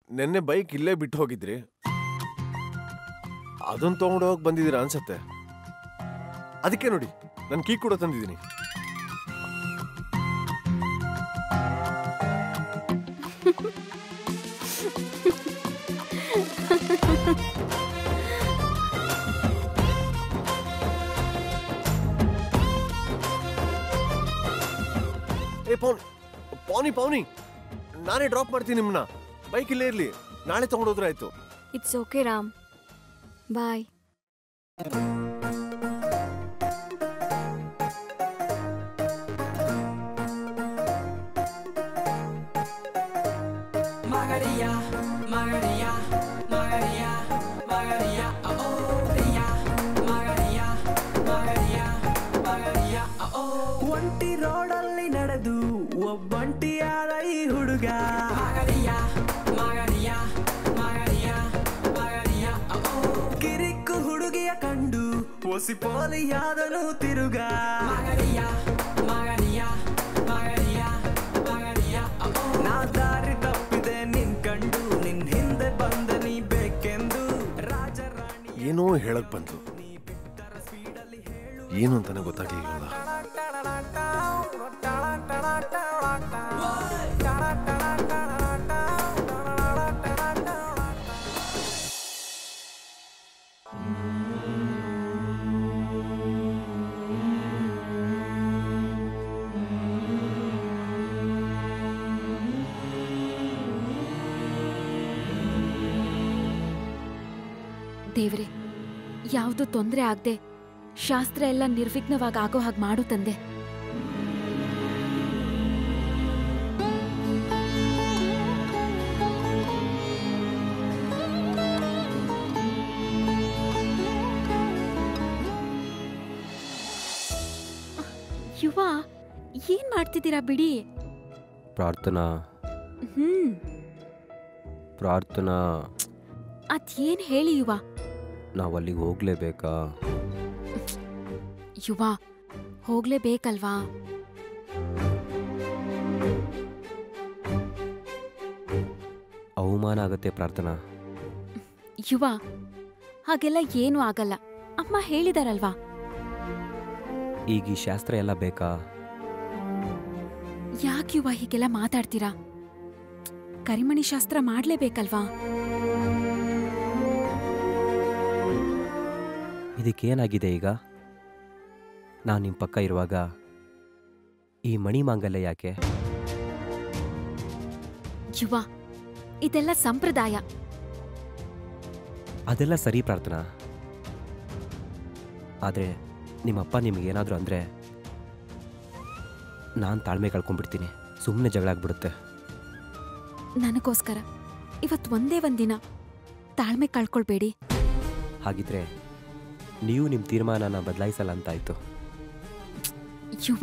ನೆನ್ನೆ ಬೈಕ್ ಇಲ್ಲೇ ಬಿಟ್ಟು ಹೋಗಿದ್ರಿ, ಅದನ್ನ ತಗೊಂಡು ಹೋಗಿ ಬಂದಿದ್ದೀರಾ ಅನ್ಸತ್ತೆ. ಅದಕ್ಕೆ ನೋಡಿ ನಾನು ಕೀ ಕೂಡ ತಂದಿದ್ದೀನಿ. ಏ ಪೌನಿ ಪೌನಿ, ನಾನೇ ಡ್ರಾಪ್ ಮಾಡ್ತೀನಿ ನಿಮ್ಮನ್ನ. ಬೈಕ್ ಇಲ್ಲೇ ಇರ್ಲಿ, ನಾಳೆ ತಗೊಂಡೋದ್ರೆ ಆಯ್ತು. It's okay Ram, bye. ಒಂಟಿ ರೋಡಲ್ಲಿ ನಡೆದು ಒಬ್ಬಂಟಿಯಾದ ಈ ಹುಡುಗ ಕಿರಿಕ್ಕು ಹುಡುಗಿಯ ಕಂಡು ಒಸಿ ಪೋಲಿಯಾದನು ತಿರುಗ. ನಾ ದಾರಿ ತಪ್ಪಿದೆ ನಿನ್ ಕಂಡು, ನಿನ್ ಹಿಂದೆ ಬಂದ ನೀ ಬೇಕೆಂದು. ರಾಜರಾಣಿ ಏನೋ ಹೇಳಕ್ ಬಂತು, ಏನು ಅಂತಾನೆ ಗೊತ್ತಾಗ್ಲಿಲ್ಲ. ದೇವ್ರೆ, ಯಾವುದು ತೊಂದರೆ ಆಗದೆ ಶಾಸ್ತ್ರ ಎಲ್ಲ ನಿರ್ವಿಘ್ನವಾಗಿ ಆಗೋ ಹಾಗೆ ಮಾಡು ತಂದೆ. ಯುವ, ಏನ್ ಮಾಡ್ತಿದ್ದೀರಾ ಬಿಡಿ. ಪ್ರಾರ್ಥನಾ ಪ್ರಾರ್ಥನಾ ಅದೇನ್ ಹೇಳಿ ಯುವ. ನಾವು ಅಲ್ಲಿಗೆ ಹೋಗ್ಲೇಬೇಕಾ? ಯುವ, ಹೋಗ್ಲೇಬೇಕಲ್ವಾ? ಅವಮಾನ ಆಗತ್ತೆ ಪ್ರಾರ್ಥನಾ. ಯುವ, ಹಾಗೆಲ್ಲ ಏನೂ ಆಗಲ್ಲ, ಅಮ್ಮ ಹೇಳಿದಾರಲ್ವಾ. ಈಗ ಈ ಶಾಸ್ತ್ರ ಎಲ್ಲ ಬೇಕಾ? ಯಾಕೆ ಯುವ ಹೀಗೆಲ್ಲ ಮಾತಾಡ್ತೀರಾ? ಕರಿಮಣಿ ಶಾಸ್ತ್ರ ಮಾಡ್ಲೇಬೇಕಲ್ವಾ? ಇದಕ್ಕೇನಾಗಿದೆ ಈಗ? ನಾನು ನಿಮ್ಮ ಪಕ್ಕ ಇರುವಾಗ ಈ ಮಣಿ ಮಾಂಗಲ್ಯ ಯಾಕೆ? ಯುವ, ಇದೆಲ್ಲ ಸಂಪ್ರದಾಯ. ಅದೆಲ್ಲ ಸರಿ ಪ್ರಾರ್ಥನಾ, ಆದರೆ ನಿಮ್ಮಪ್ಪ ನಿಮಗೇನಾದರೂ ಅಂದರೆ ನಾನು ತಾಳ್ಮೆ ಕಳ್ಕೊಂಡ್ಬಿಡ್ತೀನಿ, ಸುಮ್ಮನೆ ಜಗಳ ಆಗ್ಬಿಡುತ್ತೆ. ನನಗೋಸ್ಕರ ಇವತ್ತು ಒಂದೇ ಒಂದಿನ ತಾಳ್ಮೆ ಕಳ್ಕೊಳ್ಬೇಡಿ. ಹಾಗಿದ್ರೆ ನೀವು ನಿಮ್ಮ ತೀರ್ಮಾನನ ಬದಲಾಯಿಸಲ್ಲ ಅಂತಾಯ್ತು. ಯುವ,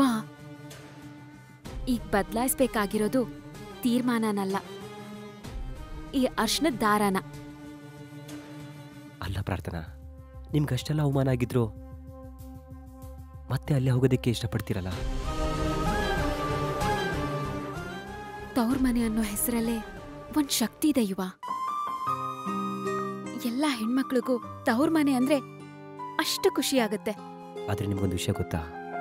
ಈಗ ಬದಲಾಯಿಸ್ಬೇಕಾಗಿರೋದು ತೀರ್ಮಾನನಲ್ಲ, ಈ ಅರ್ಶನದ ದಾರನ. ಅಲ್ಲ ಪ್ರಾರ್ಥನಾ, ನಿಮ್ಗಷ್ಟೆಲ್ಲ ಅವಮಾನ ಆಗಿದ್ರು ಮತ್ತೆ ಅಲ್ಲೇ ಹೋಗೋದಕ್ಕೆ ಇಷ್ಟಪಡ್ತೀರಲ್ಲ? ತವ್ರ ಮನೆ ಅನ್ನೋ ಹೆಸರಲ್ಲೇ ಒಂದ್ ಶಕ್ತಿ ಇದೆ ಯುವ. ಎಲ್ಲ ಹೆಣ್ಮಕ್ಳಿಗೂ ತವ್ರ ಮನೆ ಅಂದ್ರೆ ಅಷ್ಟು ಖುಷಿ ಆಗುತ್ತೆ. ಆದರೆ ನಿಮ್ಗೊಂದು ವಿಷಯ ಗೊತ್ತಾ?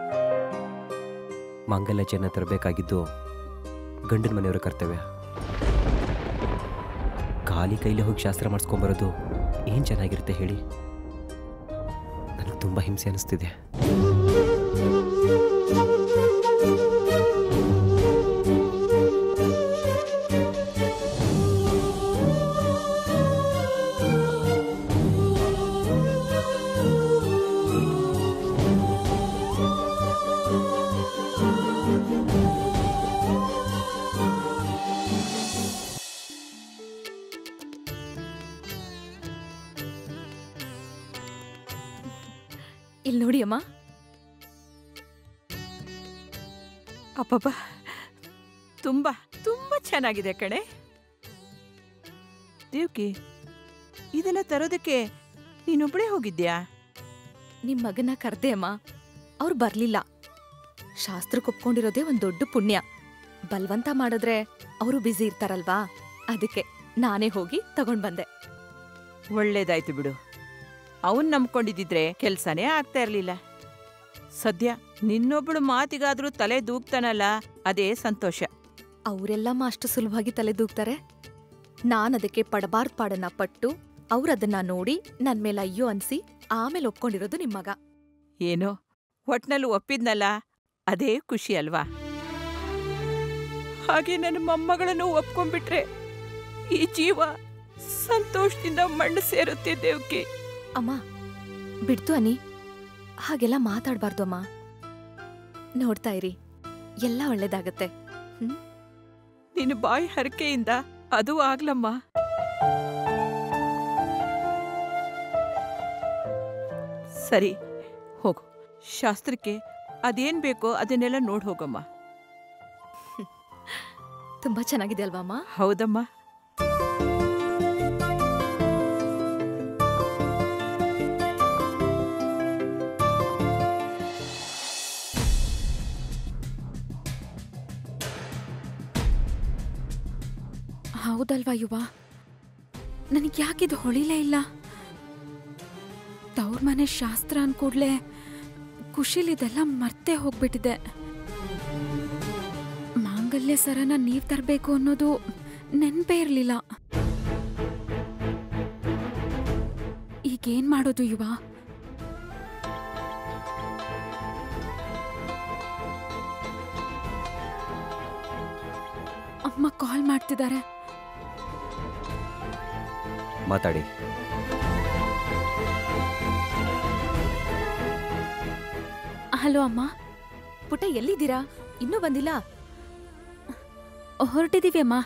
ಮಾಂಗಲ್ಯ ಚಿನ್ನ ತರಬೇಕಾಗಿದ್ದು ಗಂಡನ ಮನೆಯವರ ಕರ್ತವ್ಯ. ಖಾಲಿ ಕೈಲಿ ಹೋಗಿ ಶಾಸ್ತ್ರ ಮಾಡಿಸ್ಕೊಂಬರೋದು ಏನು ಚೆನ್ನಾಗಿರುತ್ತೆ ಹೇಳಿ? ನನಗೆ ತುಂಬ ಹಿಂಸೆ ಅನಿಸ್ತಿದೆ. ಇಲ್ಲಿ ನೋಡಿ ಅಮ್ಮ. ಅಪ್ಪಪ್ಪ, ತುಂಬಾ ತುಂಬಾ ಚೆನ್ನಾಗಿದೆ ಕಣೆ. ದೇವ್ಕಿ, ಇದೆಲ್ಲ ತರೋದಕ್ಕೆ ನೀನೊಬ್ಬಳೇ ಹೋಗಿದ್ಯಾ? ನಿಮ್ ಮಗನ ಕರ್ದೆ ಅಮ್ಮ, ಅವ್ರು ಬರ್ಲಿಲ್ಲ. ಶಾಸ್ತ್ರಕ್ಕೆ ಒಪ್ಕೊಂಡಿರೋದೇ ಒಂದ್ ದೊಡ್ಡ ಪುಣ್ಯ. ಬಲ್ವಂತ ಮಾಡಿದ್ರೆ ಅವರು ಬ್ಯುಸಿ ಇರ್ತಾರಲ್ವಾ, ಅದಕ್ಕೆ. ನಾನೇ ಹೋಗಿ ತಗೊಂಡ್ ಬಂದೆ. ಒಳ್ಳೇದಾಯ್ತು ಬಿಡು. ಅವನ್ ನಂಬ್ಕೊಂಡಿದ್ದಿದ್ರೆ ಕೆಲ್ಸನೇ ಆಗ್ತಾ ಇರ್ಲಿಲ್ಲ. ಸದ್ಯ ನಿನ್ನೊಬ್ಬಳು ಮಾತಿಗಾದ್ರೂ ತಲೆ ದೂಗ್ತಾನಲ್ಲ, ಅದೇ ಸಂತೋಷ. ಅವರೆಲ್ಲಮ್ಮ ಅಷ್ಟು ಸುಲಭವಾಗಿ ತಲೆ ದೂಗ್ತಾರೆ? ನಾನದಕ್ಕೆ ಪಡಬಾರ್ದ್ ಪಾಡನ್ನ ಪಟ್ಟು ಅವ್ರದನ್ನ ನೋಡಿ ನನ್ ಮೇಲೆ ಅಯ್ಯೋ ಅನ್ಸಿ ಆಮೇಲೆ ಒಪ್ಕೊಂಡಿರೋದು ನಿಮ್ ಮಗ. ಏನೋ ಒಟ್ನಲ್ಲಿ ಒಪ್ಪಿದ್ನಲ್ಲ, ಅದೇ ಖುಷಿ ಅಲ್ವಾ? ಹಾಗೆ ನನ್ನ ಮೊಮ್ಮಗಳನ್ನು ಒಪ್ಕೊಂಡ್ಬಿಟ್ರೆ ಈ ಜೀವ ಸಂತೋಷದಿಂದ ಮಣ್ಣು ಸೇರುತ್ತೆ. ದೇವ್ಕಿ ಅಮ್ಮ ಬಿಡ್ತು ಅನಿ, ಹಾಗೆಲ್ಲ ಮಾತಾಡ್ಬಾರ್ದು ಅಮ್ಮ. ನೋಡ್ತಾ ಇರಿ, ಎಲ್ಲ ಒಳ್ಳೇದಾಗತ್ತೆ. ನಿನ್ನ ಬಾಯಿ ಹರಕೆಯಿಂದ ಅದು ಆಗ್ಲಮ್ಮ. ಸರಿ ಹೋಗು, ಶಾಸ್ತ್ರಕ್ಕೆ ಅದೇನ್ ಬೇಕೋ ಅದನ್ನೆಲ್ಲ ನೋಡ್ ಹೋಗಮ್ಮ. ತುಂಬಾ ಚೆನ್ನಾಗಿದೆ ಅಲ್ವಾ ಅಮ್ಮ? ಹೌದಮ್ಮ. ಹೌದಲ್ವಾ ಯುವ, ನನಗೆ ಯಾಕಿದು ಹೊಳಿಲೇ ಇಲ್ಲ? ತವ್ರ ಮನೆ ಶಾಸ್ತ್ರ ಅನ್ಕೂಡ್ಲೆ ಖುಷಿಲಿದೆಲ್ಲ ಮರ್ತೇ ಹೋಗ್ಬಿಟ್ಟಿದೆ. ಮಾಂಗಲ್ಯ ಸರನ ನೀವ್ ತರಬೇಕು ಅನ್ನೋದು ನೆನ್ಪೇ ಇರ್ಲಿಲ್ಲ. ಈಗೇನ್ ಮಾಡೋದು ಯುವ? ಅಮ್ಮ ಕಾಲ್ ಮಾಡ್ತಿದ್ದಾರೆ. ಮಾತಾಡಿ. ಹಲೋ ಅಮ್ಮ. ಪುಟ್ಟ ಎಲ್ಲಿದ್ದೀರಾ? ಇನ್ನೂ ಬಂದಿಲ್ಲ? ಹೊರಟಿದೀವಿ ಅಮ್ಮ.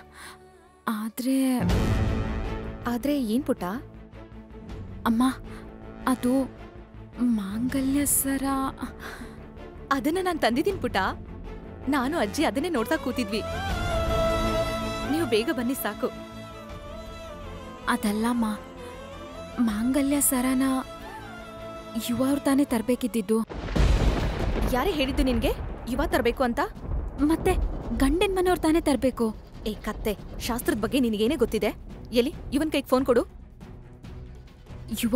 ಆದ್ರೆ ಏನ್ ಪುಟ್ಟ? ಅಮ್ಮ ಅದು ಮಾಂಗಲ್ಯ ಸರ ಅದನ್ನ ನಾನು ತಂದಿದ್ದೀನಿ ಪುಟ್ಟ. ನಾನು ಅಜ್ಜಿ ಅದನ್ನೇ ನೋಡ್ತಾ ಕೂತಿದ್ವಿ. ನೀವು ಬೇಗ ಬನ್ನಿ ಸಾಕು. ಅದಲ್ಲಮ್ಮ, ಮಾಂಗಲ್ಯ ಸರನ ಯುವ ಅವ್ರು ತಾನೇ ತರ್ಬೇಕಿದ್ದಿದ್ದು. ಯಾರೇ ಹೇಳಿದ್ದು ನಿನ್ಗೆ ಯುವ ತರ್ಬೇಕು ಅಂತ? ಮತ್ತೆ ಗಂಡನ್ ಮನೆಯವ್ರು ತಾನೇ ತರ್ಬೇಕು. ಏ ಕತ್ತೆ, ಶಾಸ್ತ್ರದ ಬಗ್ಗೆ ನಿನಗೇನೇ ಗೊತ್ತಿದೆ? ಎಲ್ಲಿ ಇವನ್ ಕೈಗೆ ಫೋನ್ ಕೊಡು. ಯುವ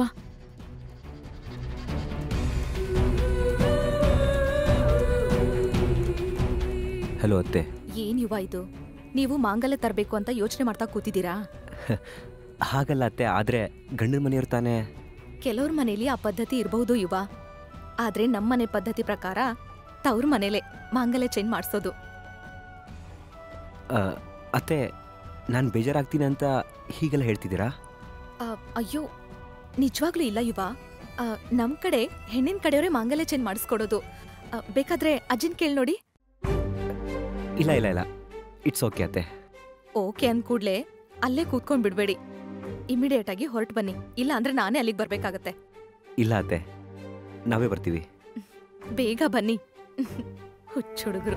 ಹಲೋ ಅತ್ತೆ. ಏನ್ ಯುವ ಇದು? ನೀವು ಮಾಂಗಲ್ಯ ತರಬೇಕು ಅಂತ ಯೋಚನೆ ಮಾಡ್ತಾ ಕೂತಿದ್ದೀರಾ? ಹಾಗಲ್ಲ ಅತ್ತೆ, ಆದ್ರೆ ಗಂಡನ ಮನೆಯವ್ರು ತಾನೇ. ಕೆಲವ್ರ ಮನೇಲಿ ಆ ಪದ್ಧತಿ ಇರಬಹುದು ಯುವ, ಆದ್ರೆ ನಮ್ಮನೆ ಪದ್ಧತಿ ಪ್ರಕಾರ ತವ್ರ ಮನೇಲೆ ಮಾಂಗಲ್ಯ ಚೇಂಜ್ ಮಾಡಿಸೋದು. ಅತ್ತೆ, ನಾನು ಬೇಜಾರಾಗ್ತೀನಿ ಅಂತ ಹೀಗೆಲ್ಲ ಹೇಳ್ತಿದ್ದೀರಾ? ಅಯ್ಯೋ ನಿಜವಾಗ್ಲೂ ಇಲ್ಲ ಯುವ. ನಮ್ ಕಡೆ ಹೆಣ್ಣಿನ ಕಡೆಯವರೇ ಮಾಂಗಲ್ಯ ಚೇಂಜ್ ಮಾಡಿಸ್ಕೊಡೋದು. ಬೇಕಾದ್ರೆ ಅಜ್ಜಿನ್ ಕೇಳಿ ನೋಡಿ. ಇಲ್ಲ ಇಲ್ಲ ಇಲ್ಲ, ಇಟ್ಸ್ ಓಕೆ ಅತ್ತೆ. ಓಕೆ ಅಂದ್ಕೂಡ್ಲೆ ಅಲ್ಲೇ ಕೂತ್ಕೊಂಡ್ ಬಿಡ್ಬೇಡಿ. ಇಮಿಡಿಯೇಟ್ ಆಗಿ ಹೊರಟು ಬನ್ನಿ, ಇಲ್ಲ ಅಂದ್ರೆ ನಾನೇ ಅಲ್ಲಿಗೆ ಬರ್ಬೇಕಾಗತ್ತೆ. ಇಲ್ಲ ಅತ್ತೆ, ನಾವೇ ಬರ್ತೀವಿ. ಬೇಗ ಬನ್ನಿ. ಹುಚ್ಚುಡುಗರು.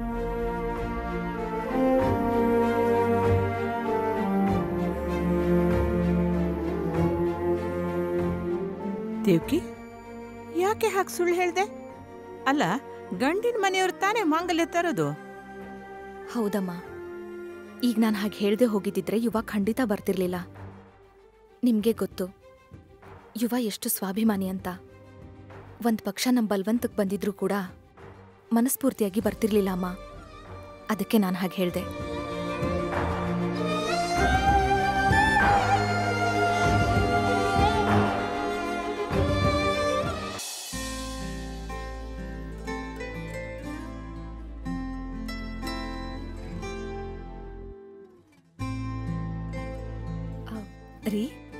ದೇವ್ಕಿ, ಯಾಕೆ ಹಾಗೆ ಸುಳ್ಳು ಹೇಳ್ದೆ? ಅಲ್ಲ, ಗಂಡಿನ ಮನೆಯವ್ರು ತಾನೇ ಮಾಂಗಲ್ಯ ತರೋದು. ಹೌದಮ್ಮ, ಈಗ ನಾನು ಹಾಗೆ ಹೇಳ್ದೆ ಹೋಗಿದ್ದಿದ್ರೆ ಯುವ ಖಂಡಿತ ಬರ್ತಿರ್ಲಿಲ್ಲ. ನಿಮ್ಗೆ ಗೊತ್ತು ಯುವ ಎಷ್ಟು ಸ್ವಾಭಿಮಾನಿ ಅಂತ. ಒಂದ್ ಪಕ್ಷ ನಮ್ ಬಲ್ವಂತಕ್ಕೆ ಬಂದಿದ್ರು ಕೂಡ ಮನಸ್ಫೂರ್ತಿಯಾಗಿ ಬರ್ತಿರ್ಲಿಲ್ಲ ಅಮ್ಮ. ಅದಕ್ಕೆ ನಾನು ಹಾಗೆ ಹೇಳ್ದೆ. ರೀ,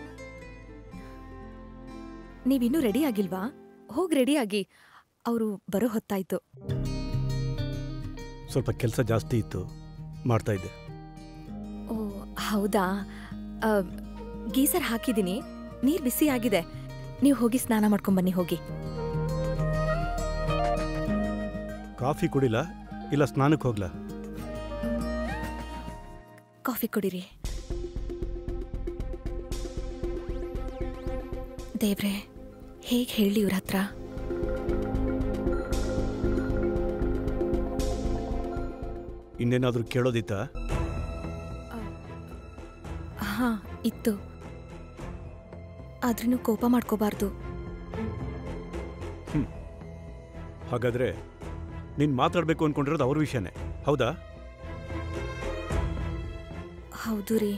ನೀವಿನ್ನೂ ರೆಡಿ ಆಗಿಲ್ವಾ? ಹೋಗ್ ರೆಡಿ ಆಗಿ, ಅವರು ಬರೋ ಹೊತ್ತಾಯ್ತು. ಸ್ವಲ್ಪ ಕೆಲಸ ಜಾಸ್ತಿ ಇತ್ತು, ಮಾಡ್ತಾ ಇದ್ದೆ. ಓ ಹೌದಾ? ಗೀಸರ್ ಹಾಕಿದ್ದೀನಿ, ನೀರ್ ಬಿಸಿ ಆಗಿದೆ. ನೀವು ಹೋಗಿ ಸ್ನಾನ ಮಾಡ್ಕೊಂಬನ್ನಿ. ಹೋಗಿ. ಕಾಫಿ ಕುಡಿಲ್ಲ, ಇಲ್ಲ ಸ್ನಾನಕ್ಕೆ ಹೋಗ್ಲಾ? ಕಾಫಿ ಕುಡಿರಿ. ದೇವ್ರೆ, ಹೇಗೆ ಹೇಳಿ ಇವ್ರ ಹತ್ರ? ಇನ್ನೇನಾದ್ರೂ ಕೇಳೋದಿತ್ತಾ? ಹಾ ಇತ್ತು. ಆದ್ರೂ ಕೋಪ ಮಾಡ್ಕೋಬಾರ್ದು. ಹಾಗಾದ್ರೆ ನೀನು ಮಾತಾಡಬೇಕು ಅಂದ್ಕೊಂಡಿರೋದು ಅವ್ರ ವಿಷಯನೇ ಹೌದಾ? ಹೌದು ರೀ.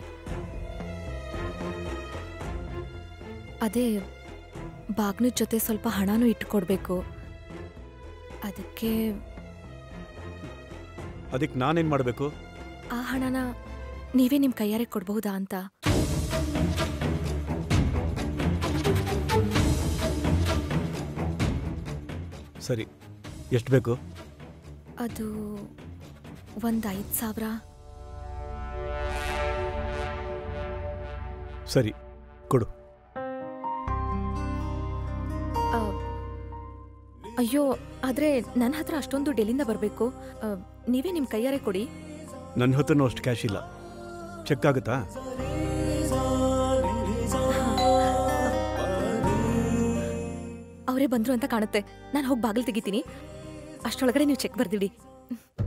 ಅದೇ ಬಾಗ್ನದ ಜೊತೆ ಸ್ವಲ್ಪ ಹಣನೂ ಇಟ್ಕೊಡ್ಬೇಕು. ಅದಕ್ಕೆ ನಾನೇನು ಮಾಡಬೇಕು? ಆ ಹಣನ ನೀವೇ ನಿಮ್ಮ ಕೈಯಾರೆ ಕೊಡಬಹುದಾ ಅಂತ. ಸರಿ, ಎಷ್ಟು ಬೇಕು? ಅದು ಒಂದು 5,000. ಸರಿ ಕೊಡು. ಅಯ್ಯೋ, ಆದ್ರೆ ನನ್ನ ಹತ್ರ ಅಷ್ಟೊಂದು ಡೆಲ್ಲಿಂದ ಬರಬೇಕು. ನೀವೇ ನಿಮ್ಮ ಕೈಯಾರೆ ಕೊಡಿ. ನನ್ನ ಹತ್ರನೂ ಅಷ್ಟು ಕ್ಯಾಶ್ ಇಲ್ಲ. ಚೆಕ್ ಆಗುತ್ತಾ? ಅವರೇ ಬಂದ್ರು ಅಂತ ಕಾಣುತ್ತೆ. ನಾನು ಹೋಗಿ ಬಾಗಿಲು ತೆಗಿತೀನಿ. ಅಷ್ಟರೊಳಗಡೆ ನೀವು ಚೆಕ್ ಬರ್ದಿಡಿ.